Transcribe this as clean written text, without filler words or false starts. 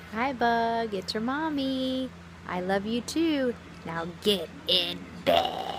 Hi, Bug. It's your mommy. I love you too. Now get in bed.